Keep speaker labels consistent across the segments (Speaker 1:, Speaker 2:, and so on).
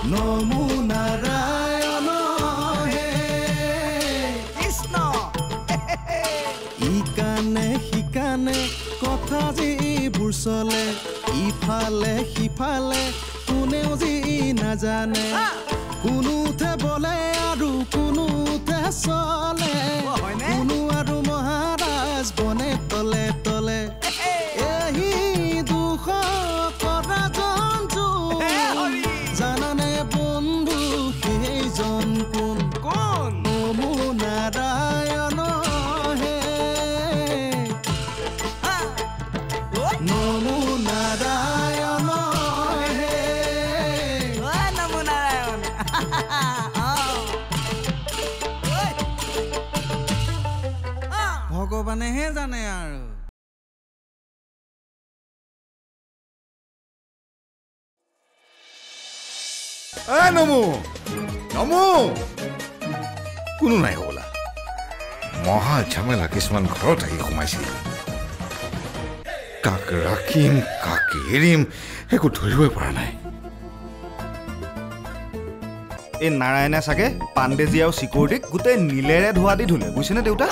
Speaker 1: নমো নাৰায়ণ হে
Speaker 2: কৃষ্ণ
Speaker 1: ইকানে শিকানে কথা যিবোৰ চলে ইফালে সিফালে কোনেও যি নাজানে কোনোতে বলে আৰু কোনোতে চলে কোনো আৰু মহাৰাজ বনে তলে তলে এই দুখ কৰা জন্তু জানানে বন্ধু সেইজন কোন
Speaker 2: কোন
Speaker 1: নমো নাৰায়ণ হে নমো নাৰায়ণ হে
Speaker 2: নমো নাৰায়ণ ভগৱানেহে জানে আৰু
Speaker 3: নমো নমো কোনো নাই হ'বলা মহা ঝামেলা কিছুমান ঘৰত থাকি সোমাইছিল কাক ৰাখিম কাক এৰিম একো ধৰিবই পৰা নাই
Speaker 4: এই নাৰায়ণে চাগে পাণ্ডেজী আৰু চিকিউৰিটিক গোটেই নীলেৰে ধোৱা দি ধুলে বুজিছেনে দেউতা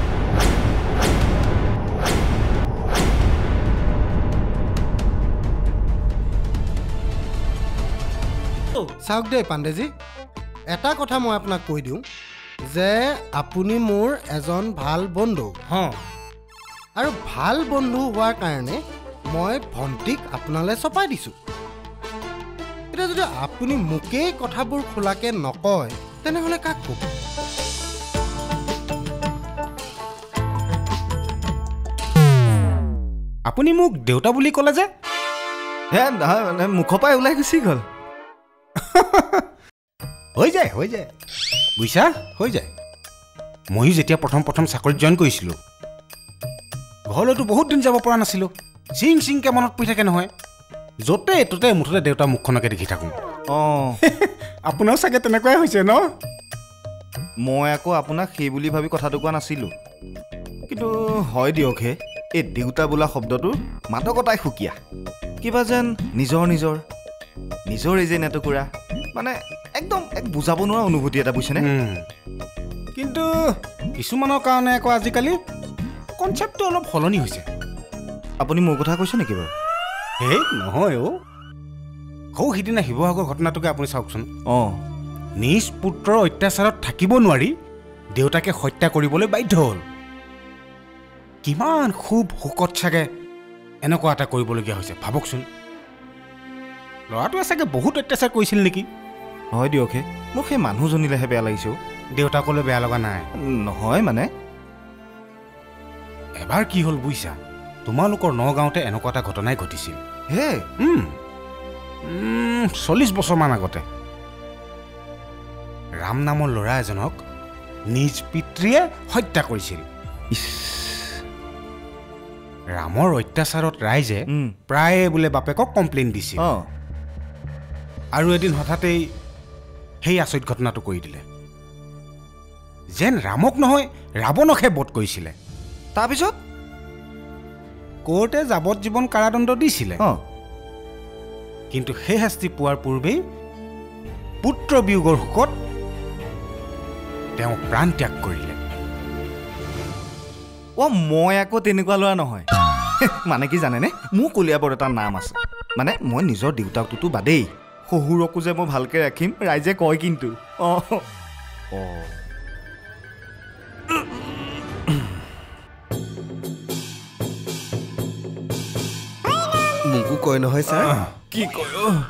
Speaker 5: চাওক দেই পাণ্ডেজী এটা কথা মই আপোনাক কৈ দিওঁ যে আপুনি মোৰ এজন ভাল বন্ধু আৰু ভাল বন্ধু হোৱাৰ কাৰণে মই ভণ্টিক আপোনালৈ চপাই দিছোঁ এতিয়া যদি আপুনি মোকেই কথাবোৰ খোলাকৈ নকয় তেনেহ'লে কাক ক'ব
Speaker 6: আপুনি মোক দেউতা বুলি ক'লে যে
Speaker 4: হে মুখৰ পৰাই ওলাই গুচি গ'ল
Speaker 6: হৈ যায় বুজিছা হৈ যায় ময়ো যেতিয়া প্ৰথম চাকৰিত জইন কৰিছিলোঁ ঘৰলৈতো বহুত দিন যাব পৰা নাছিলোঁ চিংকৈ মনত পৰি থাকে নহয় য'তে ত'তে মুঠতে দেউতা মুখখনকে দেখি থাকোঁ
Speaker 4: অঁ
Speaker 6: আপোনাৰো চাগে তেনেকুৱাই হৈছে ন
Speaker 4: মই আকৌ আপোনাক সেই বুলি ভাবি কথাটো কোৱা নাছিলোঁ কিন্তু হয় দিয়ক হে এই দেউতা বোলা শব্দটোৰ মাদকতাই সুকীয়া কিবা যেন নিজৰ এই যে নেটকুৰা মানে একদম এক বুজাব নোৱাৰা অনুভূতি এটা বুজিছেনে
Speaker 6: কিন্তু কিছুমানৰ কাৰণে আকৌ আজিকালি কনচেপ্টটো অলপ সলনি হৈছে
Speaker 4: আপুনি মোৰ কথা কৈছে নেকি বাৰু
Speaker 6: হেই নহয় সৌ সিদিনা শিৱসাগৰ ঘটনাটোকে আপুনি চাওকচোন
Speaker 4: অঁ
Speaker 6: নিজ পুত্ৰৰ অত্যাচাৰত থাকিব নোৱাৰি দেউতাকে হত্যা কৰিবলৈ বাধ্য হ'ল কিমান খুব শোকত চাগে এনেকুৱা এটা কৰিবলগীয়া হৈছে ভাবকচোন ল'ৰাটোৱে চাগে বহুত অত্যাচাৰ কৰিছিল নেকি
Speaker 4: হয় দিয়ক হে মোক সেই মানুহজনীলেহে বেয়া লাগিছে
Speaker 6: দেউতাকলৈ বেয়া লগা নাই
Speaker 4: নহয় মানে
Speaker 6: এবাৰ কি হ'ল বুজিছা তোমালোকৰ নগাঁৱতে এনেকুৱা এটা ঘটনাই ঘটিছিল
Speaker 4: হে
Speaker 6: 40 বছৰমান আগতে ৰাম নামৰ ল'ৰা এজনক নিজ পিতৃয়ে হত্যা কৰিছিল ৰামৰ অত্যাচাৰত ৰাইজে প্ৰায়ে বোলে বাপেকক কমপ্লেইন দিছিল আৰু এদিন হঠাতেই সেই আচৰিত ঘটনাটো কৰি দিলে যেন ৰামক নহয় ৰাৱণকহে বধ কৰিছিলে
Speaker 4: তাৰপিছত
Speaker 6: কোৰ্টে যাৱজ্জীৱন কাৰাদণ্ড দিছিলে কিন্তু সেই শাস্তি পোৱাৰ পূৰ্বেই পুত্ৰ বিয়োগৰ শোকত তেওঁ প্ৰাণ ত্যাগ কৰিলে
Speaker 4: মই আকৌ তেনেকুৱা ল'ৰা নহয় মানে কি জানেনে মোৰ কলিয়াবৰ এটা নাম আছে মানে মই নিজৰ দেউতাকটোতো বাদেই শহুৰকো যে মই ভালকৈ ৰাখিম ৰাইজে কয় কিন্তু
Speaker 5: মোকো কয় নহয় ছাৰ
Speaker 4: কি কয়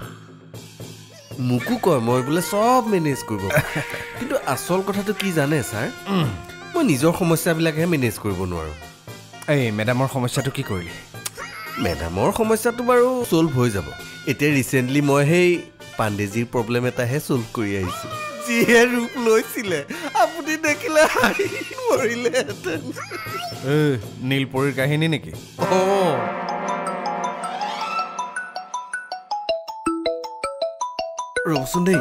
Speaker 5: মোকো কয় মই বোলে চব মেনেজ কৰিব কিন্তু আচল কথাটো কি জানে ছাৰ মই নিজৰ সমস্যাবিলাকহে মেনেজ কৰিব নোৱাৰোঁ
Speaker 7: এই মেডামৰ সমস্যাটো কি কৰিলে
Speaker 5: মেডামৰ সমস্যাটো বাৰু ছল্ভ হৈ যাব এতিয়া ৰিচেণ্টলি মই সেই পাণ্ডেজীৰ প্ৰব্লেম এটাহে ছল্ভ কৰি আহিছোঁ যিহে ৰূপ লৈছিলে আপুনি দেখিলে হাঁহি মৰিলেহেঁতেন
Speaker 7: নীলপৰীৰ কাহিনী নেকি
Speaker 5: ৰ'বচোন দেই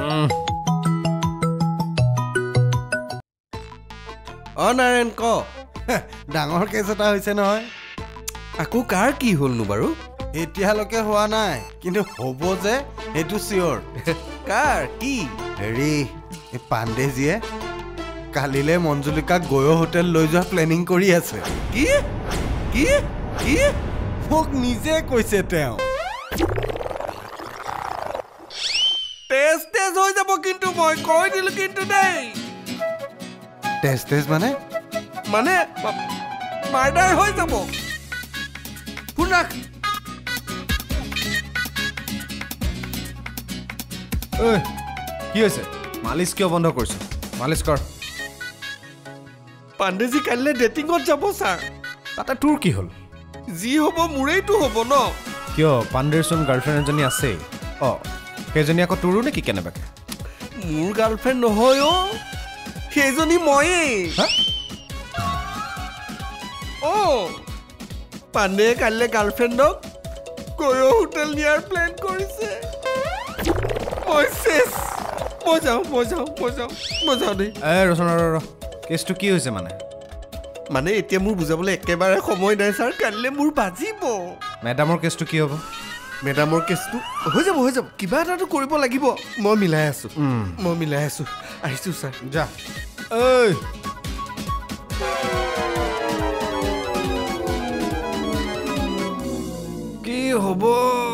Speaker 5: নাৰায়ণ ক ডাঙৰ কেছ এটা হৈছে নহয় আকৌ কাৰ কি হ'লনো বাৰু এতিয়ালৈকে হোৱা নাই কিন্তু হ'ব যে সেইটো চিয়'ৰ
Speaker 2: কাৰ কি
Speaker 5: হেৰি এই পাণ্ডেজীয়ে কালিলৈ মঞ্জুলিকাক গয়ো হোটেল লৈ যোৱা প্লেনিং কৰি আছে
Speaker 2: কি কি কি
Speaker 5: মোক নিজে কৈছে তেওঁ
Speaker 2: টেষ্ট হৈ যাব কিন্তু মই কৈ দিলো কিন্তু দেই
Speaker 5: টেষ্ট মানে
Speaker 2: মাৰ্ডাৰ হৈ যাব শুনাক
Speaker 7: ঐ কি হৈছে মালিচ কিয় বন্ধ কৰিছ মালিচ কৰ
Speaker 2: পাণ্ডেজী কাইলৈ ডেটিঙত যাব ছাৰ
Speaker 7: তাতে তোৰ কি হ'ল
Speaker 2: যি হ'ব মোৰেইটো হ'ব ন
Speaker 7: কিয় পাণ্ডেৰচোন গাৰ্লফ্ৰেণ্ড এজনী আছেই অঁ সেইজনী আকৌ তোৰো নেকি কেনেবাকে
Speaker 2: মোৰ গাৰ্লফ্ৰেণ্ড নহয় অ সেইজনী ময়েই অঁ পাণ্ডে কাইলৈ গাৰ্লফ্ৰেণ্ডক গয়ো হোটেল নিয়াৰ প্লেন কৰিছে মই যাওঁ দেই
Speaker 7: ৰচনা ৰ কেছটো কি হৈছে
Speaker 2: মানে এতিয়া মোৰ বুজাবলৈ একেবাৰে সময় নাই ছাৰ কাইলৈ মোৰ বাজিব
Speaker 7: মেডামৰ কেছটো কি হ'ব
Speaker 2: মেডামৰ কেছটো হৈ যাব কিবা এটাতো কৰিব লাগিব মই মিলাই আছো আহিছোঁ ছাৰ
Speaker 7: যা
Speaker 5: ঐ
Speaker 2: কি হ'ব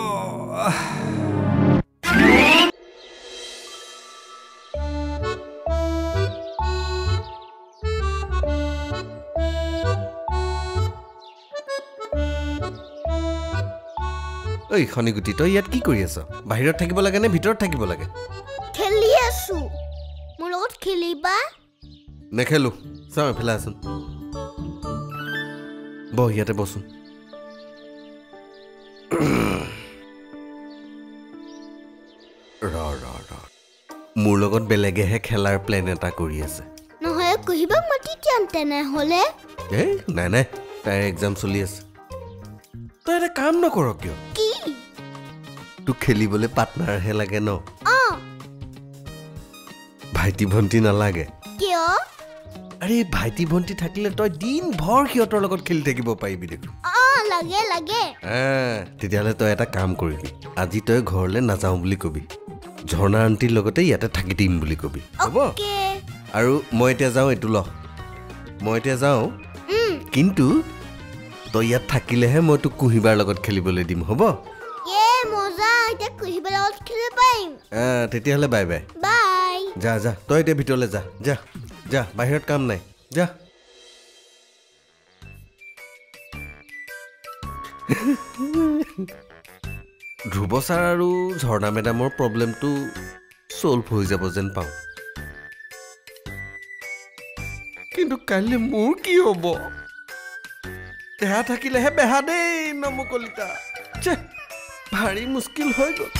Speaker 2: ঐ খনিগুটি তই ইয়াত কি কৰি আছ বাহিৰত থাকিব লাগে নে ভিতৰত থাকিব লাগে
Speaker 8: খেলি আছো মোৰ লগত খেলিবা
Speaker 2: নেখেলো চাওঁ এফালে আছোন বহ ইয়াতে বচোন মোৰ লগত বেলেগেহে খেলাৰ প্লেন এটা কৰি আছে
Speaker 8: নহয় কহিবা মাটি কিয় তেনেহ'লে
Speaker 2: নাই তাইৰ এক্সাম চলি আছে তই এটা কাম নকৰ কিয়
Speaker 8: কি
Speaker 2: তোক খেলিবলৈ পাৰ্টনাৰহে লাগে ন
Speaker 8: অঁ
Speaker 2: ভাইটি ভণ্টি নালাগে
Speaker 8: কিয়
Speaker 2: আৰে ভাইটি ভণ্টি থাকিলে তই দিন ভৰ সিহঁতৰ লগত খেলি থাকিব পাৰিবি দেখোন
Speaker 8: অঁ লাগে
Speaker 2: তেতিয়াহ'লে তই এটা কাম কৰিবি আজি তই ঘৰলৈ নাযাওঁ বুলি কবি ঝৰ্ণা আণ্টিৰ লগতে ইয়াতে থাকি দিম বুলি কবি হ'ব আৰু মই এতিয়া যাওঁ এইটো ল মই এতিয়া যাওঁ কিন্তু তই ইয়াত থাকিলেহে মই তোক কুঁহিবাৰ লগত খেলিবলৈ দিম হ'ব তেতিয়াহ'লে বাই বাই যা তই এতিয়া ভিতৰলৈ যা বাহিৰত কাম নাই যা ধ্ৰুৱ ছাৰ আৰু ঝৰ্ণা মেডামৰ প্ৰব্লেমটো ছল্ভ হৈ যাব যেন পাওঁ কিন্তু কাইলৈ মোৰ কি হ'ব দেহা থাকিলেহে বেহা দেই নমু কলিতা ভাৰী মুস্কিল হৈ গ'ল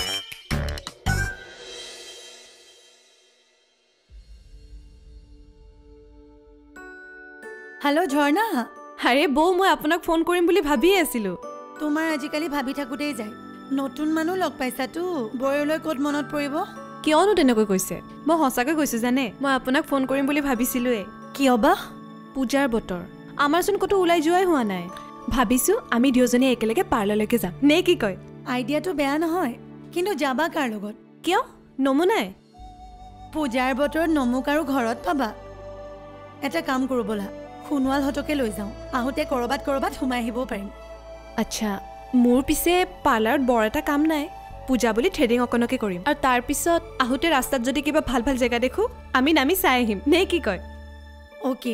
Speaker 9: হেল্ল' ঝৰ্ণা
Speaker 10: আৰে বৌ মই আপোনাক ফোন কৰিম বুলি ভাবিয়ে আছিলোঁ
Speaker 9: তোমাৰ আজিকালি ভাবি থাকোঁতেই যায় নতুন মানুহ লগ পাইছাতো বয়লৈ ক'ত মনত পৰিব
Speaker 10: কিয়নো তেনেকৈ কৈছে মই সঁচাকৈ কৈছোঁ জানে মই আপোনাক ফোন কৰিম বুলি ভাবিছিলোঁৱে
Speaker 9: কিয় বা
Speaker 10: পূজাৰ বতৰ আমাৰচোন ক'তো ওলাই যোৱাই হোৱা নাই ভাবিছোঁ আমি দুয়োজনীয়ে একেলগে পাৰ্লাৰলৈকে যাম নে কি কয়
Speaker 9: আইডিয়াটো বেয়া নহয় কিন্তু যাবা কাৰ লগত
Speaker 10: কিয় নমু নাই
Speaker 9: পূজাৰ বতৰত নমুক আৰু ঘৰত পাবা এটা কাম কৰোঁ ব'লা সোণোৱালহঁতকে লৈ যাওঁ আহোঁতে ক'ৰবাত সোমাই আহিবও পাৰিম
Speaker 10: আচ্ছা মোৰ পিছে পাৰ্লাৰত বৰ এটা কাম নাই পূজা বুলি থ্ৰেডিং অকণকে কৰিম আৰু তাৰপিছত আহোঁতে ৰাস্তাত যদি কিবা ভাল ভাল জেগা দেখোঁ আমি নামি চাই আহিম নে কি কয়
Speaker 9: অ'কে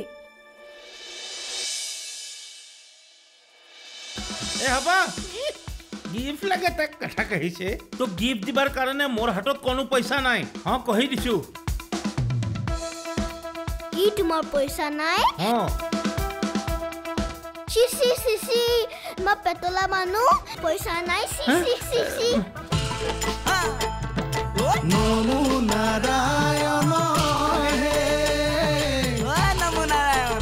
Speaker 11: গিফ্ট লাগে তাক কথা কহিছে তো গিফ্ট দিবাৰ কাৰণে মোৰ হাতত কোনো পইচা নাই হ্যাঁ কহি দিছো
Speaker 8: কি তোমাৰ পইচা নাই
Speaker 11: হ্যাঁ
Speaker 8: সি মই পেটলা মানুহ পইচা নাই সি
Speaker 1: নমো নাৰায়ণ হে
Speaker 2: নমো নাৰায়ণ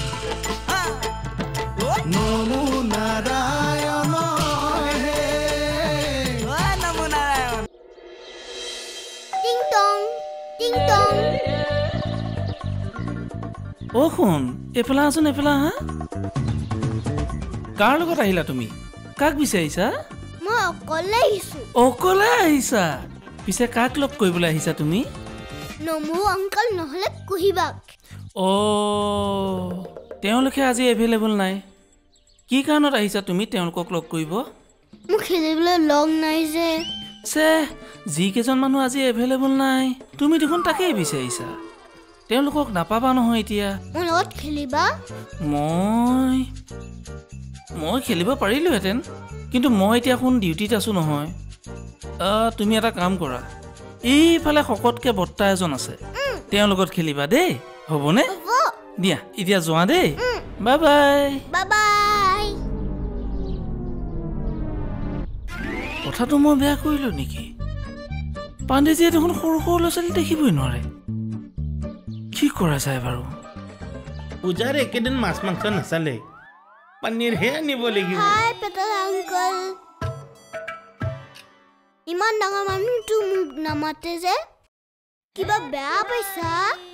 Speaker 1: নমো নাৰায়ণ হে
Speaker 2: নমো নাৰায়ণ
Speaker 8: টিং টং
Speaker 11: অ শুন এফালে আছোন এফালে হা কাৰ লগত আহিলা তুমি কাক বিচাৰিছা
Speaker 8: মই অকলে আহিছো
Speaker 11: অকলে আহিছা পিছে কাক লগ কৰিবলৈ আহিছা তুমি
Speaker 8: নমু আঙ্কল নহলে কুহিবাক
Speaker 11: ও তেওঁলোকে আজি এভেইলেবল নাই কি কাৰণত আহিছা তুমি তেওঁলোকক লগ কৰিব
Speaker 8: মোক খেলিবলৈ লগ নাই যে
Speaker 11: সে যি কেজন মানুহ আজি এভেইলেবল নাই তুমি দেখোন তাকেই বিচাৰিছা তেওঁলোকক নাপাবা নহয় এতিয়া
Speaker 8: মোৰ লগত খেলিবা
Speaker 11: মই খেলিব পাৰিলোহেঁতেন কিন্তু মই এতিয়া কোন ডিউটিত আছো নহয় তুমি এটা কাম কৰা এইফালে শকতকৈ বৰ্তা এজন আছে তেওঁৰ লগত খেলিবা দেই হ'বনে দিয়া এতিয়া যোৱা দেই বাই বাই
Speaker 8: বাই বাই
Speaker 11: কথাটো মই বেয়া কৰিলোঁ নেকি পাণ্ডেজীয়ে দেখোন সৰু সৰু ল'ৰা ছোৱালী দেখিবই নোৱাৰে কি কৰা যায় বাৰু পূজাৰ একেদিন মাছ মাংস নাচালে পনীৰহে আনিব লাগিব
Speaker 8: হাই পেটলা আংকল ইমান ডাঙৰ মানুহটো মোক নামাতে যে কিবা বেয়া পাইছা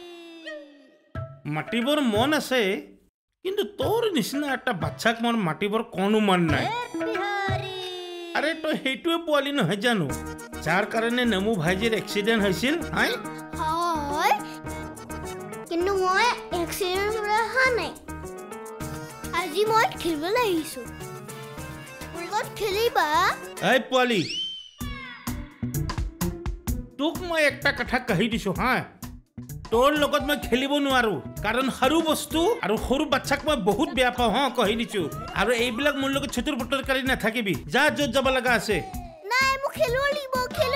Speaker 11: মাতিবৰ মন আছে কিন্তু তোৰ নিচিনা এটা বাচ্চাক মোৰ মাতিবৰ কোনো মন নাই আৰে তই সেইটোৱে পোৱালি নহয় জানো যাৰ কাৰণে নেমু ভাইজিৰ এক্সিডেণ্ট হৈছিল হয়
Speaker 8: কিন্তু মই এক্সিডেণ্ট পৰা অহা নাই আজি মই খেলিবলৈ আহিছোঁ মোৰ লগত খেলিবা
Speaker 11: এই পোৱালি তোক মই একটা কথা কহি দিছোঁ হা তোৰ লগত মই খেলিব নোৱাৰো কাৰণ সৰু বস্তু আৰু সৰু বাচ্চাক মই বহুত বেয়া পাওঁ হা কহি দিছোঁ আৰু এইবিলাক মোৰ লগত চতুৰ পুতুৰ কৰি নাথাকিবি যা য'ত যাব লগা আছে
Speaker 8: নাই মোক খেলিব লাগিব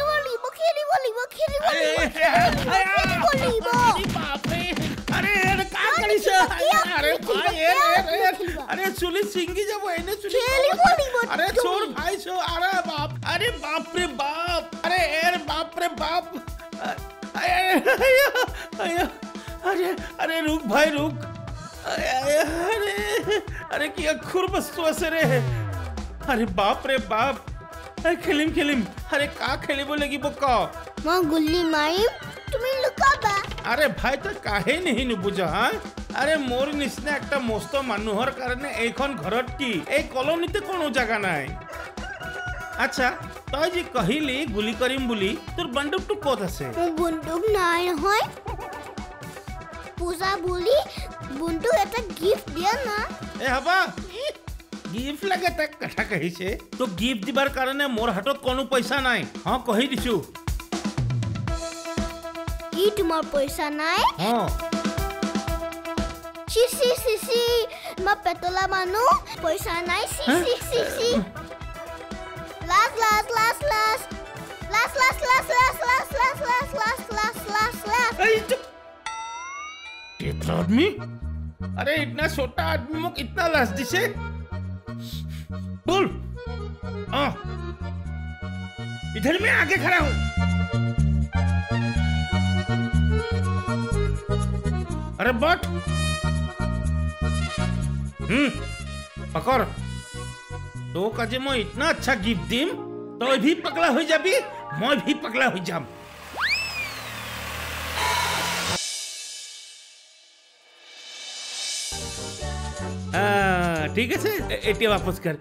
Speaker 11: আৰে কা কৰিছ আৰে চুলি ছিংগি যাব এনে চুলি আৰে চোৰ ভাই চো আৰে বাপ ৰে বাপ আৰে এৰ বাপ ৰে বাপ अरे रुक भाई रुक अरे क्या खुर वस्तु আছে रे अरे बाप रे बाप খেলিম अरे का খেলিব লাগিব ক
Speaker 8: মই গুলি মাৰিম তুমি লুকাবা
Speaker 11: अरे भाई তো কাহে নেহি নুবুজা হা अरे মোর নিচিনা একটা মস্ত মানুহৰ কাৰণে এইখন ঘৰত কি এই কলনীতে কোনো জায়গা নাই আচ্ছা তই যে কহিলি গুলি কৰিম বুলি তোৰ বন্দুকটো ক'ত আছে
Speaker 8: বন্দুক নাই নহয় পূজা বুলি বন্দুক এটা গিফট দিয়া না
Speaker 11: এ হবা গিফট লাগে তাক কথা কহিছে তো গিফট দিবার কাৰণে মোৰ হাতত কোনো পইচা নাই হ কহি দিছো
Speaker 8: কি তোমাৰ পইচা নাই
Speaker 11: হ
Speaker 8: সি মই পেটলা মানুহ পইচা নাই সি
Speaker 11: इतना आदमी अरे इतना छोटा आदमी मुक इतना लाश दिसे बोल इधर मैं आगे खड़ा हूं अरे बट पकड़ तो काजे मैं इतना अच्छा गिफ्ट दीम तो भी पगला हो जाबी मैं भी पगला हो जाम ठीक है से एटी वापस कर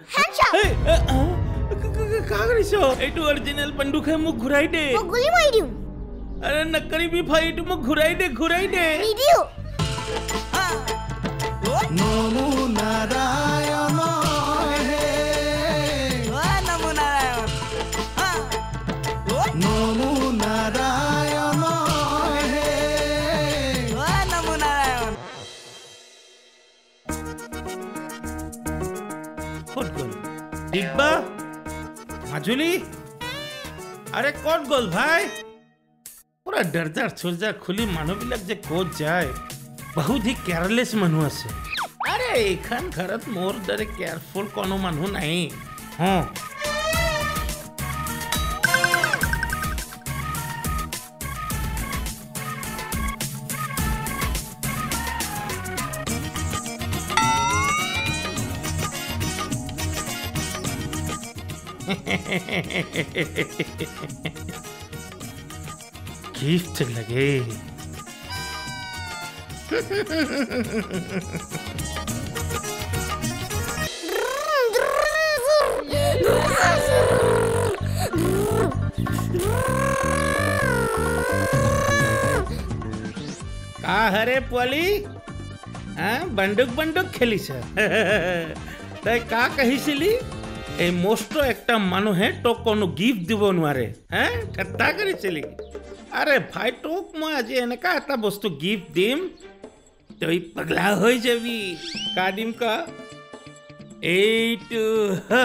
Speaker 11: कागरिसो एटू ओरिजिनल बंदूक है मुख घुराई दे
Speaker 8: मैं गुली मार दियो
Speaker 11: अरे नकली भी भाई तू मुख घुराई दे
Speaker 8: वीडियो
Speaker 1: नमो नारायण हे
Speaker 12: नमो नारायण
Speaker 1: नमो नारायण हे
Speaker 12: नमो नारायण
Speaker 11: दिब्बा মাজুলী अरे कौन गल भाई पूरा डरजार छोरजार खुली मानव बिलक जे कोच जाए बहुत ही केयरलेस मानु আছে अरे एखान घरत मोर दरे केयरफुल कोनो मानु नहीं हां गिफ्ट लगे আহারে পোৱালি বন্দুক বন্দুক খেলিছ তই কা কহিছিলি এই মস্ত একটা মানুহে তোক কোনো গিফ্ট দিব নোৱাৰে ঠাট্টা কৰিছিলি আৰে ভাই তোক মই আজি এনেকা এটা বস্তু গিফ্ট দিম তই পাগলা হৈ যাবি কা দিম কা এইটো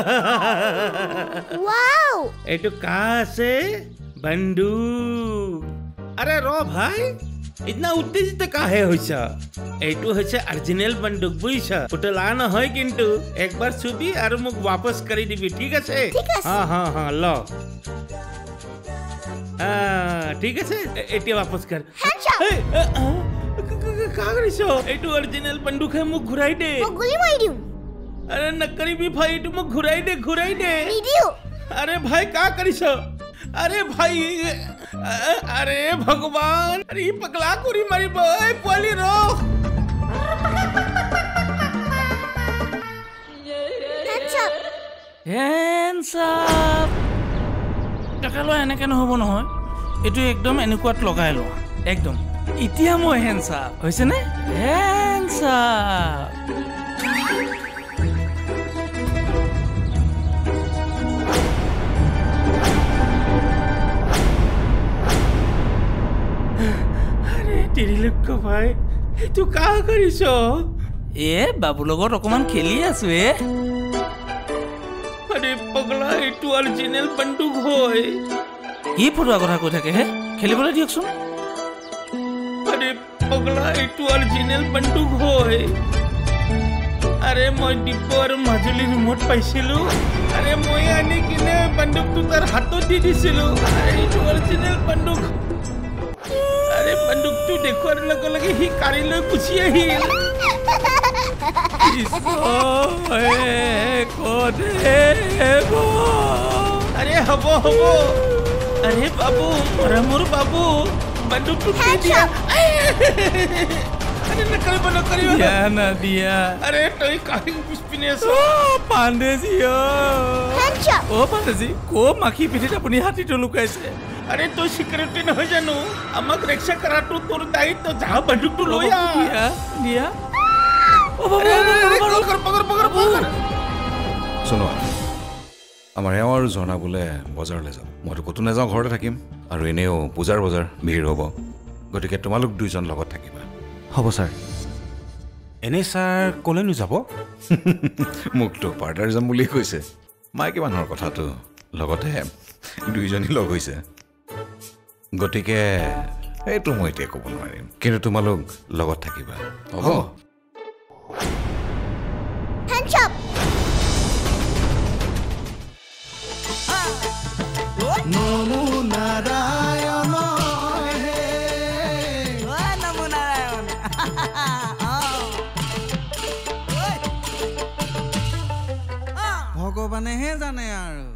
Speaker 8: ওয়াও
Speaker 11: এইটো কা আছে বন্দুক আরে র ভাই इतना उत्तेजित काहे होइसा एटू होइसे ओरिजिनल बंदूक बुइसा पुतला न होय किंतु एक बार छुबी और मुक वापस करी दिबी ठीक আছে हां हां हां लो ठीक আছে एटी वापस कर का करिसो एटू ओरिजिनल बंदूक है मुक घुराई दे
Speaker 8: मैं गोली मार दियो
Speaker 11: अरे नकरी भी भाई एटू मुक घुराई दे
Speaker 8: वीडियो
Speaker 11: अरे भाई का करिसो अरे भाई अरे भगवान अरे पगला कोरी मारी भाई पोली रो hands up টাকালো এনেকে নহব নহয় এটো একদম এনেকুৱাত লগাই লো একদম ইতিয়া মই hands up হৈছে নে hands up ভাই এইটো কা কৰিছ বাবু লগত অকমান খেলি আছো আৰে পগলা এইটো অৰিজিনেল বন্দুক হয় কি ফটোৱা কথা কৈ থাকে খেলিবলৈ দিয়কচোন আৰে পগলা এইটো অৰিজিনেল বন্দুক হয় আৰে মই দীপ আৰু মাজুলী ৰুমত পাইছিলো আৰে মই আনি কিনে বন্দুকটো তাৰ হাতত দি দিছিলো আৰে এইটো অৰিজিনেল বন্দুক अरे बंदूक तू देखो लगे ही कारी लो कुछ ही अरे हबो अरे बाबू रमूर बाबू बंदूक टूट दिया अरे नकल बनो करियो दिया ना दिया अरे तो काहे पुष्पिने सो पांडे जी ओ पांडे जी को माखी पिठित अपनी हाथी तो लुकाइसे अरे तो सिक्योरिटी न हो जानो আমাক रक्षा कराटो तोर दायित्व जा बंदूक तो लोया दिया ओ बाबा पकड़
Speaker 3: सुनो আমাৰ এওঁৰ জনা বোলে বজাৰলৈ যাম মইতো কতো নাযাওঁ ঘৰতে থাকিম আৰু এনেও পূজাৰ বজাৰ ভিৰ হ'ব গতিকে তোমালোক দুইজন লগত থাকিবা
Speaker 6: হ'ব ছাৰ এনে ছাৰ কলৈনো যাব
Speaker 3: মোকতো পাৰ্টাৰ যাম বুলি কৈছে মাইকী মানুহৰ কথাটো লগতে দুইজনী লগ হৈছে গতিকে এইটো মই এতিয়া ক'ব নোৱাৰিম কিন্তু তোমালোক লগত থাকিবা হ'ব
Speaker 8: হ্যান্ডশপ
Speaker 1: নমো নারায়ণ হে
Speaker 12: নমো নারায়ণ ভগৱানেহে জানে আৰু